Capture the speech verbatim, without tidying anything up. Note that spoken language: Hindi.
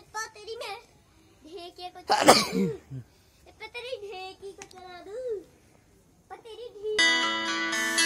तेरी मैं ढेके को चला दूं, तेरी ढेकी को चला दूं, तेरी ढी